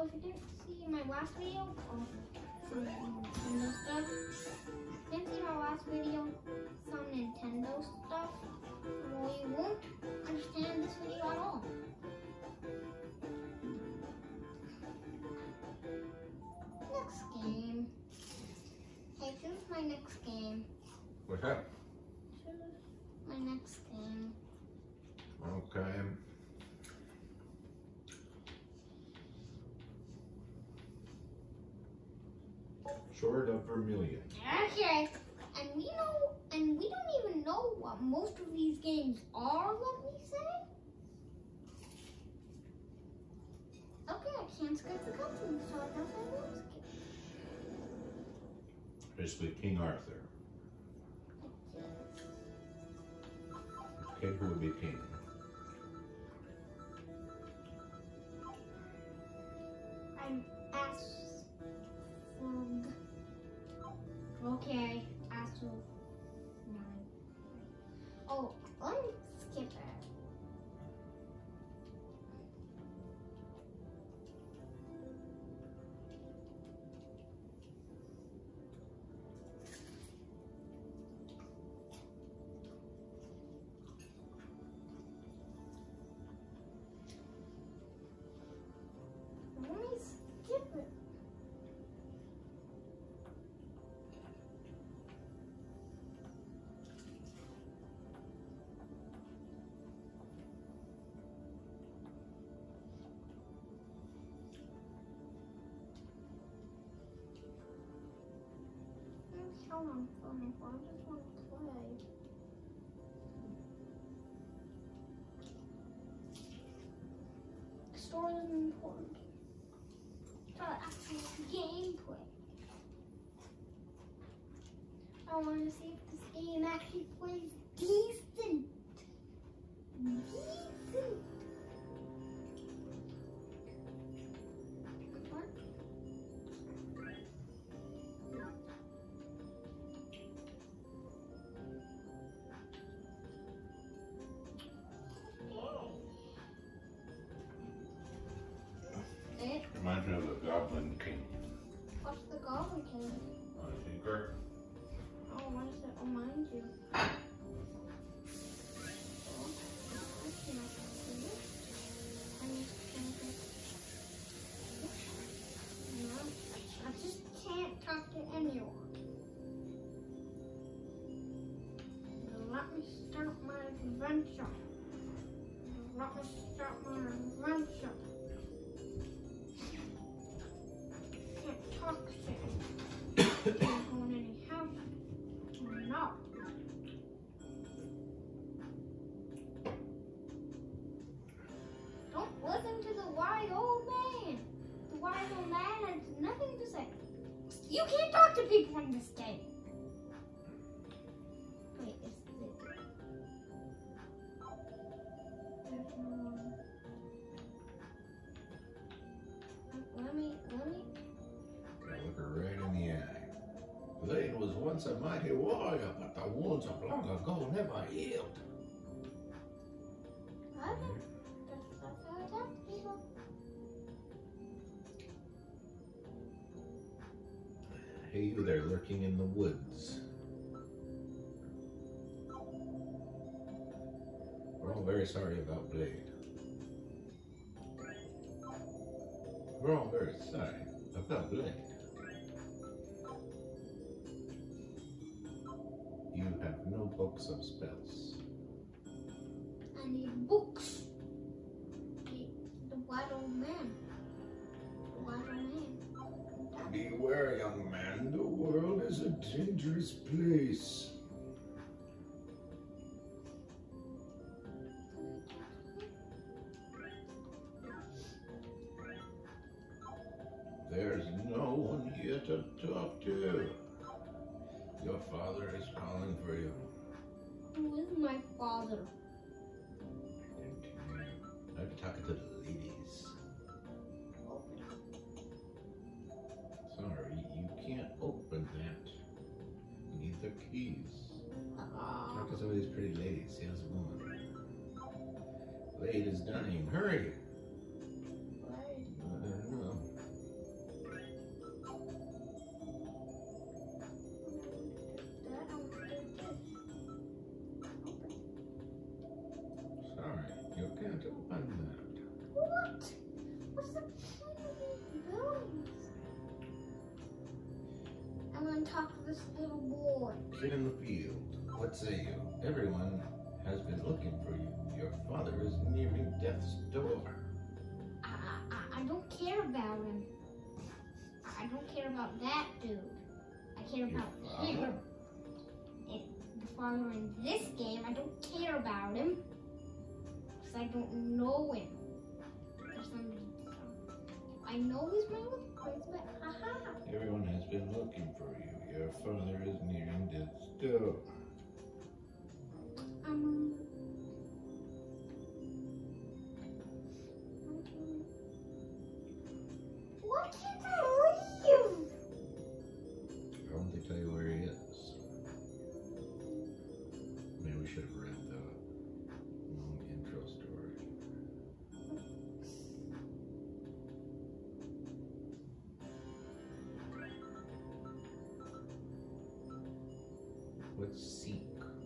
if you didn't see my last video, some Nintendo stuff. Didn't see my last video, some Nintendo stuff. Well, you won't understand this video at all. Next game. Hey, choose my next game. What's that? Choose my next game. Okay. Sword of Vermilion. Okay. And we don't even know what most of these games are, let me say. Okay, I can't skip the cutscene, so I guess I won't skip. Basically, King Arthur. Kid who would be king. I'm Asfug. Okay, Asfug 9. Oh, let me skip it. Let me skip it. How long filming for? I just want to play. Story is important. For actual gameplay. I want to see if this game actually plays decent. Decent. What? It? Reminds me of the Goblin King. What's the Goblin King? Secret. Oh, why does it remind you? I just can't talk to anyone. Let me start my adventure. Let me start my adventure. Can't talk to anyone. Can't go in any house. No. Don't listen to the wise old man. The wise old man has nothing to say. You can't talk to people in this game. Wait, is it? There's no one. Let me. I look her right in the eye. Blade was once a mighty warrior, but the wounds of long ago never healed. What? That's how I talk to people. Hey, you there lurking in the woods. We're all very sorry about Blade. We're all very sorry about Blade. You have no books of spells. I need books. The white old man. The white old man. Beware, young man. The world is a dangerous place. There's no one here to talk to. Your father is calling for you. Who is my father? I'm talking to the ladies. Sorry, you can't open that. You need the keys. Talk to some of these pretty ladies. See how's it going? Blade is dying. Hurry! I don't know. the point of these buildings? I'm gonna talk to this little boy. Sit in the field. What say you? Everyone has been looking for you. Your father is nearing death's door. I don't care about him. I don't care about that dude. I care Your about father? him. And the father in this game, I don't care about him. Because I don't know him. There's somebody. I know he's my little prince, but haha. Everyone has been looking for you. Your father is nearing death's door. Why can't I leave? Why won't they tell you where he is? Maybe we should have read the long intro story. Let's seek.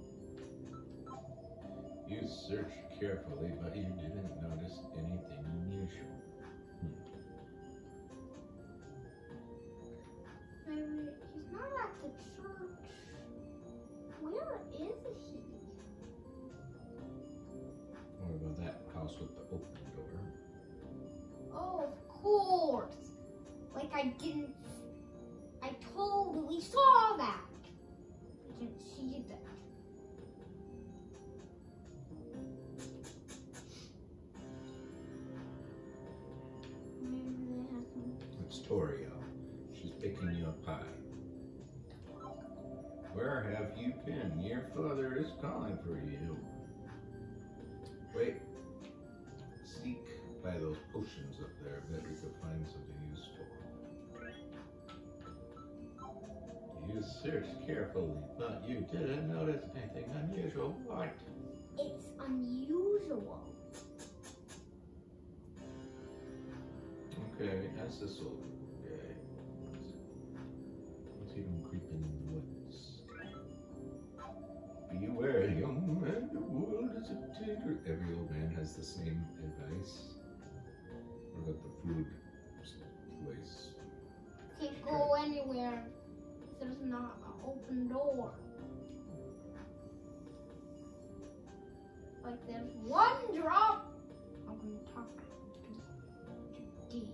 You searched carefully, but you didn't notice anything unusual. Maybe he's not at the church. Where is he? What about that house with the open door? Oh, of course. Like I totally saw that. I didn't see that. Maybe they have some. It's Torio. She's picking you a pie. Where have you been? Your father is calling for you. Wait. Seek by those potions up there. Bet we could find something useful. You searched carefully, but you didn't notice anything unusual. What? It's unusual. Okay, that's this old guy. Let's see him creeping in the woods. Beware, young man, the world is a danger. Every old man has the same advice. What about the food place? Can't go anywhere. There's not an open door. Like there's one drop. I'm gonna talk to these.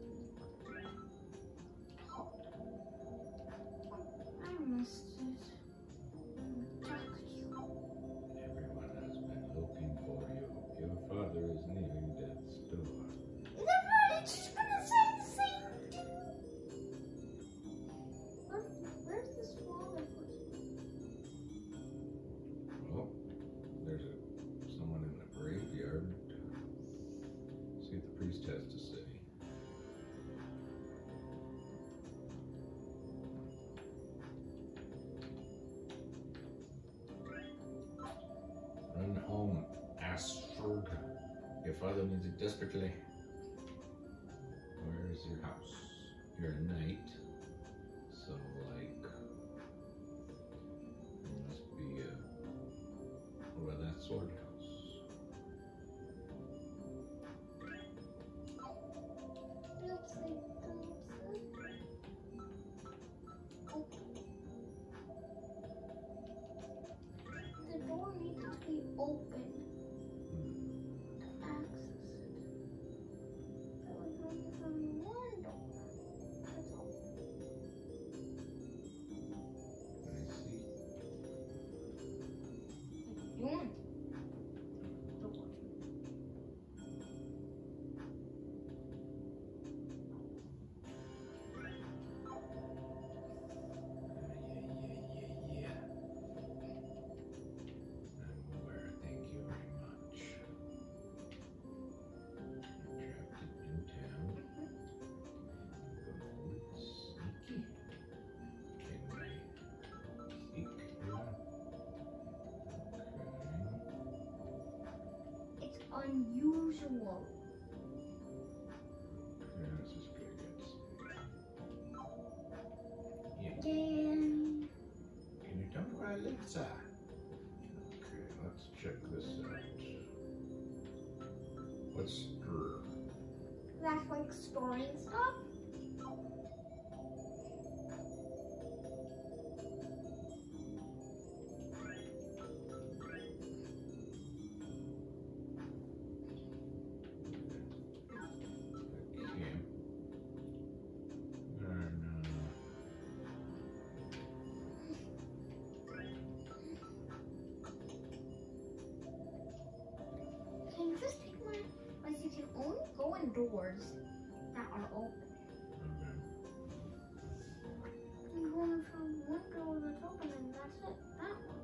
I missed it. Talk to you. Everyone has been looking for you. Your father is nearing death's door. Everybody's just gonna say the same thing. Where's this father person? Oh, there's someone in the graveyard. See what the priest has to say. Run home, Astrid. Your father needs it desperately. Where is your house? You're a knight, so like, it must be what about that sword house? The door needs to be open to access it. There was only from one door. That's all. I see. One door. Yeah. I'm aware, thank you very much. You're trapped in town. Sneaky. Can we sneak here? Okay. It's unusual. Yeah, this is pretty good. Yeah. Then Can you tell me where I live, sir? Okay, let's check this out. What's Stir? that's like storing stuff. Can you just take my, like you can only go in doors that are open. I'm going from one door that's open and that's it, that one.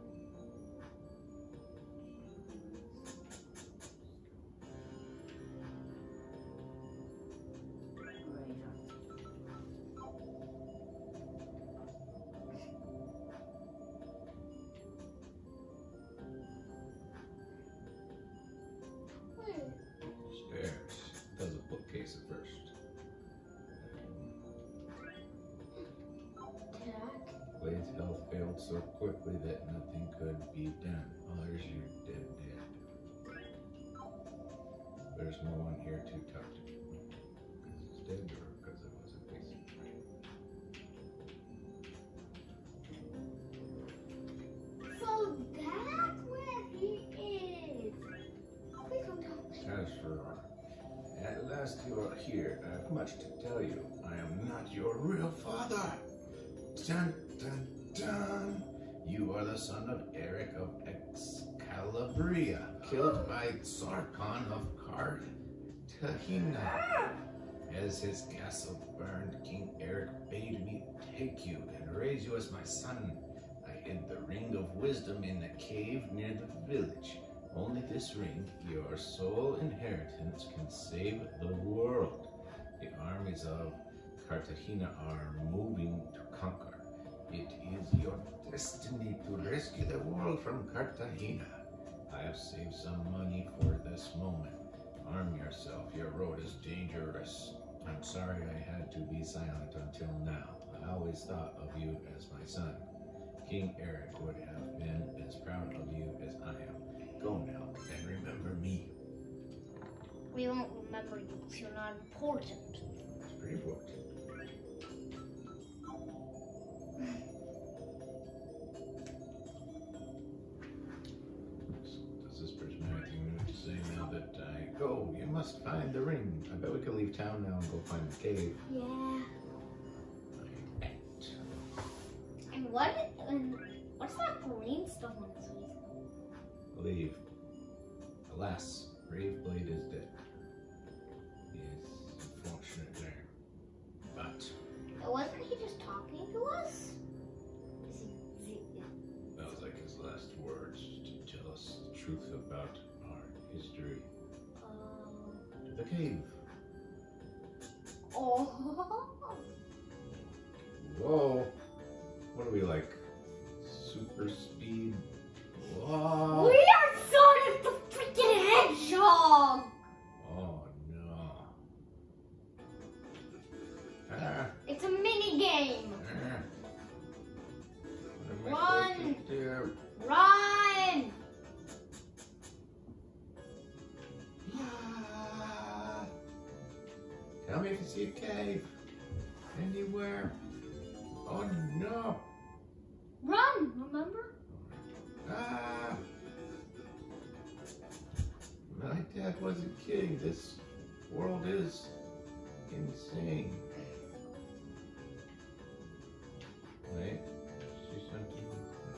Stairs. Does a bookcase at first. Blade's health failed so quickly that nothing could be done. Oh, there's your dead. There's no one here to talk to. Because it's dead or because it was a piece of train? So that's where he is. Please don't tell me. Ashrar, at last you are here. I have much to tell you. I am not your real father. Dun dun dun. You are the son of Eric of Excalibria, killed by Sarkon of Cartagena. As his castle burned, King Eric bade me take you and raise you as my son. I hid the ring of wisdom in a cave near the village. Only this ring, your sole inheritance, can save the world. The armies of Cartagena are moving to conquer. It is your destiny to rescue the world from Cartagena. I have saved some money for this moment. Arm yourself, your road is dangerous. I'm sorry I had to be silent until now. I always thought of you as my son. King Eric would have been as proud of you as I am. Go now and remember me. We won't remember you because you're not important. It's pretty important. Does this person have anything new to say now that I go? You must find the ring. I bet we can leave town now and go find the cave. Yeah. I bet. And what's that green stuff on his face? Leave. Alas, Brave Blade is dead. Yes, unfortunate there. But Wasn't he just talking to us? that was like his last words to tell us the truth about our history. To the cave. Oh. Whoa. What are we like? Super speed? Whoa. We are Sonic the freaking Hedgehog! Oh no. Ah. It's a mini game. Ah. What am I Run. supposed to do? Run! Ah. Tell me if you see a cave. Anywhere. Oh no. Run, remember? Ah. My dad wasn't kidding. This world is insane. Wait. See something?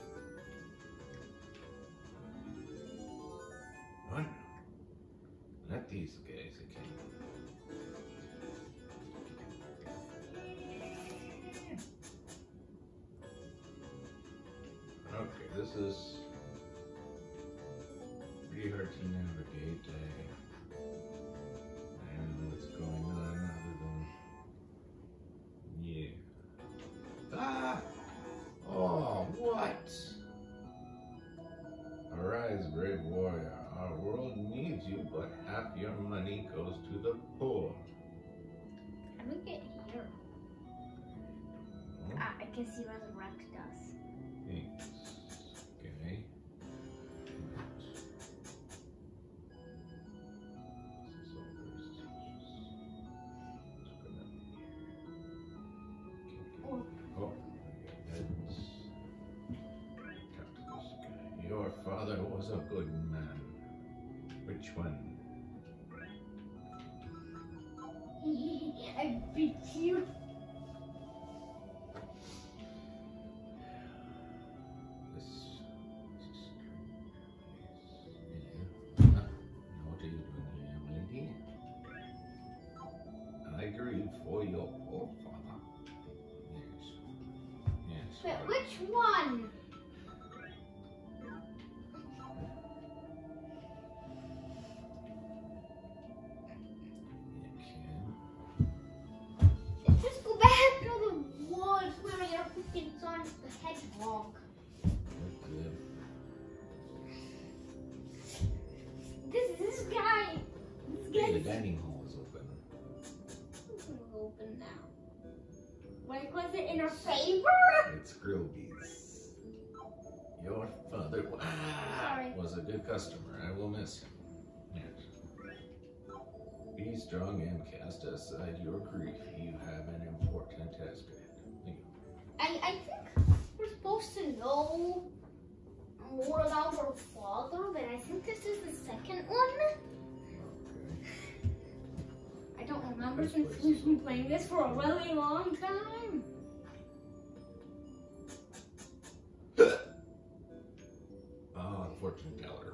Oh no. Not these guys again. Okay, this is pretty hard to navigate. I don't know what's going on other than, yeah. Ah! Oh, what? Arise, brave warrior. Our world needs you, but half your money goes to the poor. How do we get here? Oh, I guess he resurrected us. thanks. Okay. This is all very suspicious. good man. Which one? I beat you. What are you doing here, my lady? I grieve for your poor father. Yes. Yes. But which one? Let's just go back to the woods where I got freaking Sonic the Hedgehog. Okay. This guy. Hey, the dining hall is open. It's open now. Like, was it in our favor? It's Grillby's. Your father Sorry. was a good customer. I will miss him. Yes. Be strong and cast aside your grief. You have an important task ahead. I think we're supposed to know more about our father, but I think this is the second one. Okay. I don't remember since we've been playing this for a really long time. Fortune teller.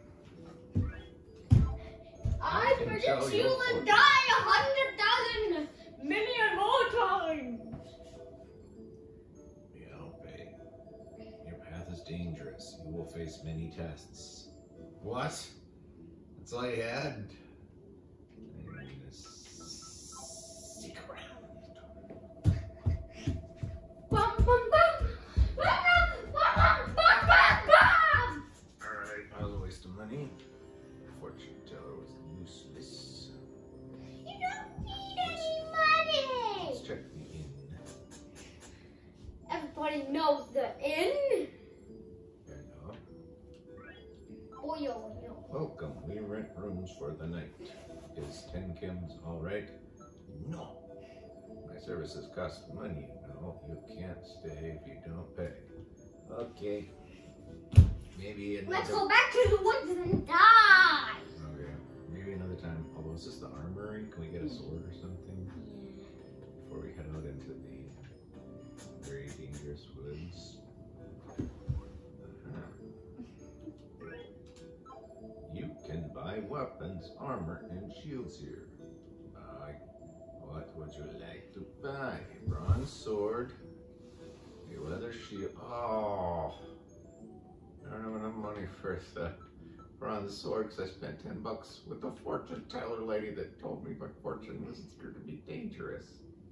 I can predict tell you your will fortune. die 100,000 million more times. Yeah, I'll pay. Your path is dangerous. You will face many tests. What? That's all you had? I'm gonna stick around. Bum, bum, bum. Bum, bum, bum, bum, bum, bum. Alright, that was a waste of money. Fortune teller was useless. You don't need any money. Let's check the inn. Everybody knows the inn. There you go. Oh, yo. Welcome. We rent rooms for the night. Is 10 Kims alright? No. My services cost money, you know. You can't stay if you don't pay. Okay. Maybe another... Let's go back to the woods and die. Okay. Maybe another time. Although, is this the armory? Can we get a sword or something? Before we head out into the very dangerous woods. You can buy weapons, armor, and shields here. What would you like to buy? A bronze sword, a leather shield. Oh, I don't have enough money for the bronze sword because I spent 10 bucks with the fortune teller lady that told me my fortune was considered to be dangerous.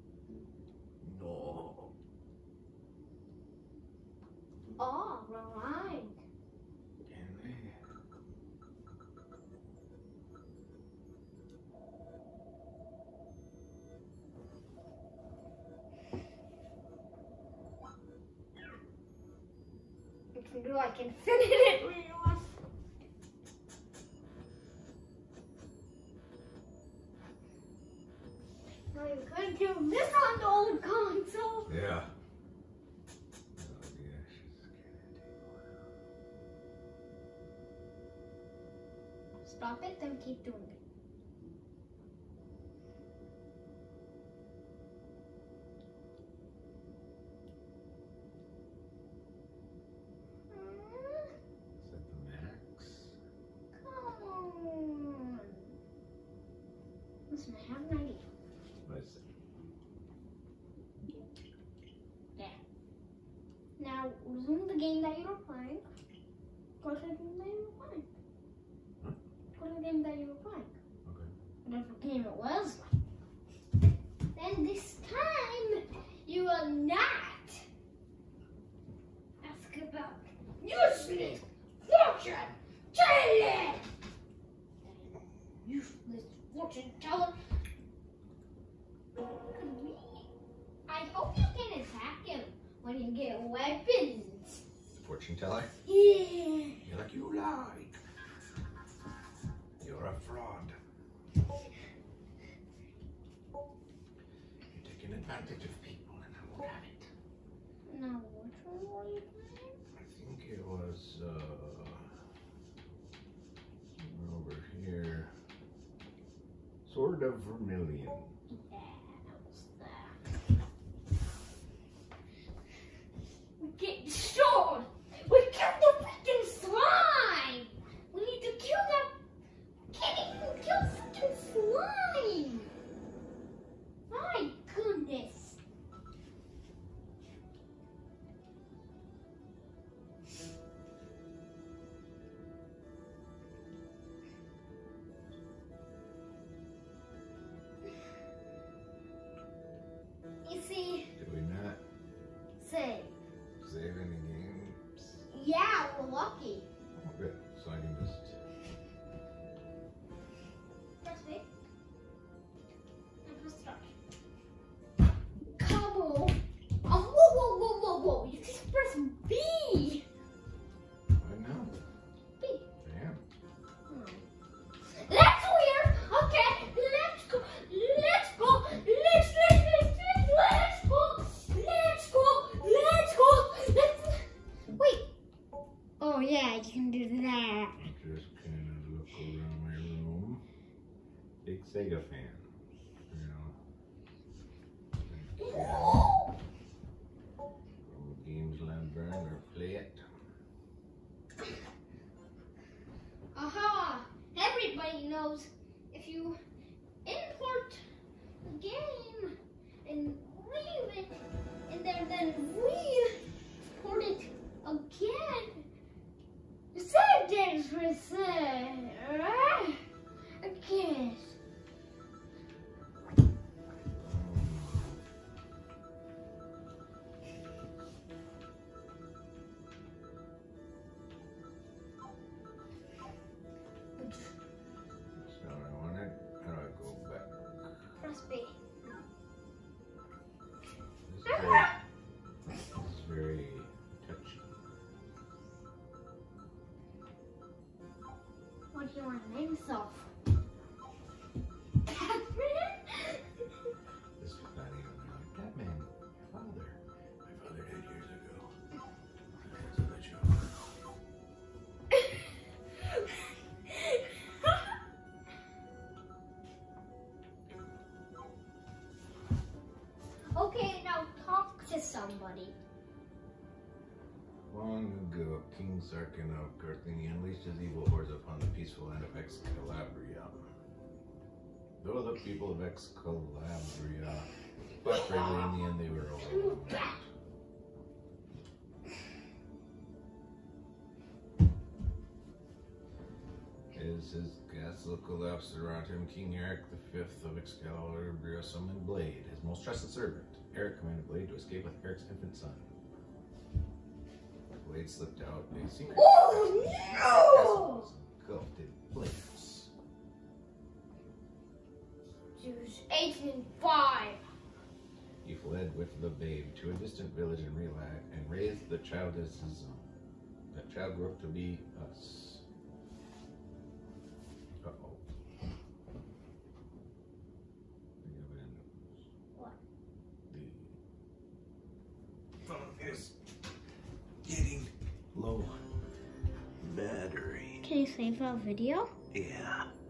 No. Oh, right. I can fit it where you want. Now you could do this on the old console. Yeah. Stop it, then keep doing it. Is that the max? Come on. Listen, I have an idea. What is it? There. Now, resume the game that you were playing. Go to the game that you were playing. Huh? Go to the game that you were playing. Okay. Whatever game it was. Then this time, you will not ask about useless fortune teller. Useless fortune teller. I hope you can attack him when you get weapons. The fortune teller? Yeah. You're like, you lied. You're a fraud. You're taking advantage of people and I won't have it. Now, which one were you playing? I think it was, here. Sword of Vermilion. Yeah, what's that? We get sword! We killed the freaking slime! We need to kill that. Can't even kill freaking slime! My goodness. You see, Did we not say, save any games? yeah, we're lucky. Oh, good. So I can just. Press B. And press start. Come on. Oh, whoa, whoa, whoa, whoa, whoa. You just press B. I know. B. Yeah. That's weird. Okay, let's go. Let's go. Let's go. Wait. Oh yeah, you can do that. Just kind of look around my room. Big Sega fan. You know. Old games land burn or play it. Aha! Everybody knows if you import the game and leave it in there, then re-import it again. Save games reset. Again. That's not what I wanted. How do I go back? Press B. This is very touchy. What do you want to name yourself? This is not even like Batman. Father. My father died years ago. That's a good joke. Okay, now talk to somebody. Long ago, King Sarkin of Carthenia unleashed his evil hordes upon the peaceful land of Excalabria. Though the people of Excalabria fought bravely, in the end they were overwhelmed. As his castle collapsed around him, King Eric V of Excalibur summoned Blade, his most trusted servant. Eric commanded Blade to escape with Eric's infant son. Blade slipped out a secret. Oh Castle was engulfed in flames. She was 1805. He fled with the babe to a distant village and raised the child as his own. The child grew up to be us. Uh-oh. What? The phone is getting low on battery. Can you save our video? Yeah.